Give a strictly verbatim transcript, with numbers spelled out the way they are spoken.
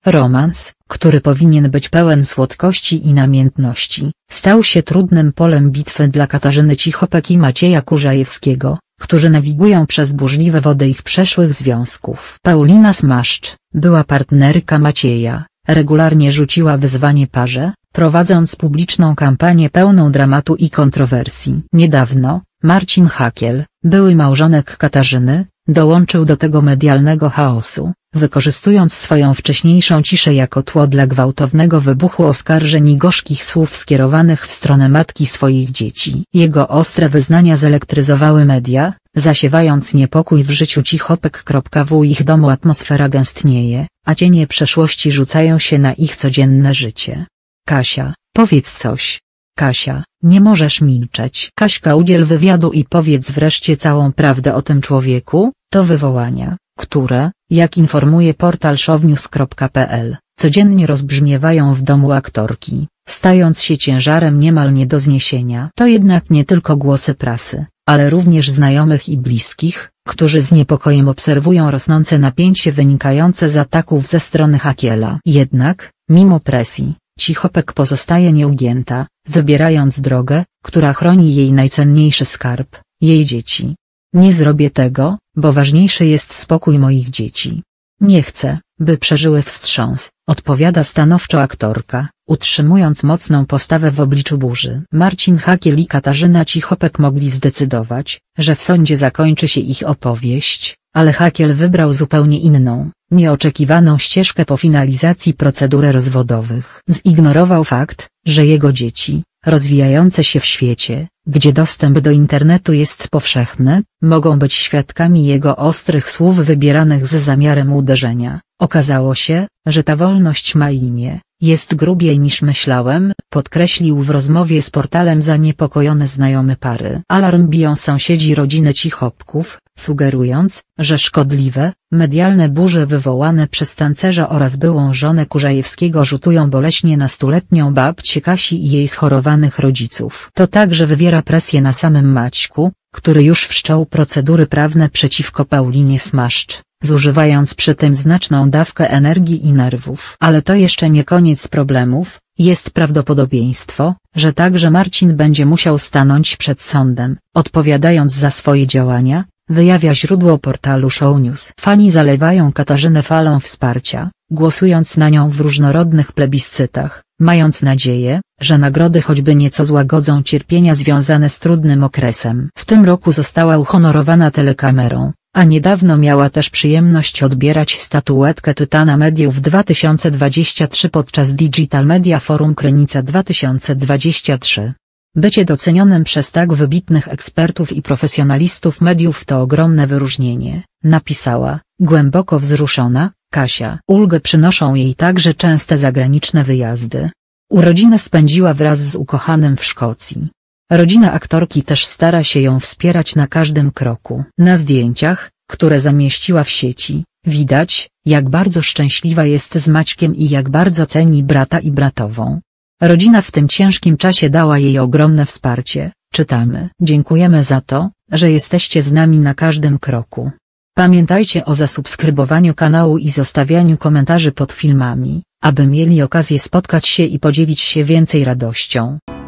Romans, który powinien być pełen słodkości i namiętności, stał się trudnym polem bitwy dla Katarzyny Cichopek i Macieja Kurzajewskiego, którzy nawigują przez burzliwe wody ich przeszłych związków. Paulina Smaszcz, była partnerka Macieja, regularnie rzuciła wyzwanie parze, prowadząc publiczną kampanię pełną dramatu i kontrowersji. Niedawno, Marcin Hakiel, były małżonek Katarzyny, dołączył do tego medialnego chaosu, wykorzystując swoją wcześniejszą ciszę jako tło dla gwałtownego wybuchu oskarżeń i gorzkich słów skierowanych w stronę matki swoich dzieci. Jego ostre wyznania zelektryzowały media, zasiewając niepokój w życiu Cichopek. W ich domu atmosfera gęstnieje, a cienie przeszłości rzucają się na ich codzienne życie. Kasia, powiedz coś. Kasia, nie możesz milczeć. Kaśka, udziel wywiadu i powiedz wreszcie całą prawdę o tym człowieku. To wywołania, które, jak informuje portal shownews kropka p l, codziennie rozbrzmiewają w domu aktorki, stając się ciężarem niemal nie do zniesienia. To jednak nie tylko głosy prasy, ale również znajomych i bliskich, którzy z niepokojem obserwują rosnące napięcie wynikające z ataków ze strony Hakiela. Jednak, mimo presji, Cichopek pozostaje nieugięta, wybierając drogę, która chroni jej najcenniejszy skarb, jej dzieci. Nie zrobię tego, bo ważniejszy jest spokój moich dzieci. Nie chcę, by przeżyły wstrząs, odpowiada stanowczo aktorka, utrzymując mocną postawę w obliczu burzy. Marcin Hakiel i Katarzyna Cichopek mogli zdecydować, że w sądzie zakończy się ich opowieść, ale Hakiel wybrał zupełnie inną, nieoczekiwaną ścieżkę po finalizacji procedur rozwodowych. Zignorował fakt, że jego dzieci, rozwijające się w świecie, gdzie dostęp do internetu jest powszechny, mogą być świadkami jego ostrych słów wybieranych z zamiarem uderzenia. Okazało się, że ta wolność ma imię, jest grubiej niż myślałem, podkreślił w rozmowie z portalem zaniepokojony znajomy pary. Alarm biją sąsiedzi rodziny Cichopków, sugerując, że szkodliwe, medialne burze wywołane przez tancerza oraz byłą żonę Kurzajewskiego rzutują boleśnie na stuletnią babcię Kasi i jej schorowanych rodziców. To także wywiera presję na samym Maćku, który już wszczął procedury prawne przeciwko Paulinie Smaszcz, zużywając przy tym znaczną dawkę energii i nerwów. Ale to jeszcze nie koniec problemów, jest prawdopodobieństwo, że także Marcin będzie musiał stanąć przed sądem, odpowiadając za swoje działania, wyjawia źródło portalu ShowNews. Fani zalewają Katarzynę falą wsparcia, głosując na nią w różnorodnych plebiscytach, mając nadzieję, że nagrody choćby nieco złagodzą cierpienia związane z trudnym okresem. W tym roku została uhonorowana telekamerą, a niedawno miała też przyjemność odbierać statuetkę Tytana Mediów dwa tysiące dwudziesty trzeci podczas Digital Media Forum Krynica dwa tysiące dwudziesty trzeci. Bycie docenionym przez tak wybitnych ekspertów i profesjonalistów mediów to ogromne wyróżnienie, napisała, głęboko wzruszona, Kasia. Ulgę przynoszą jej także częste zagraniczne wyjazdy. Urodziny spędziła wraz z ukochanym w Szkocji. Rodzina aktorki też stara się ją wspierać na każdym kroku. Na zdjęciach, które zamieściła w sieci, widać, jak bardzo szczęśliwa jest z Maćkiem i jak bardzo ceni brata i bratową. Rodzina w tym ciężkim czasie dała jej ogromne wsparcie, czytamy. Dziękujemy za to, że jesteście z nami na każdym kroku. Pamiętajcie o zasubskrybowaniu kanału i zostawianiu komentarzy pod filmami, aby mieli okazję spotkać się i podzielić się więcej radością.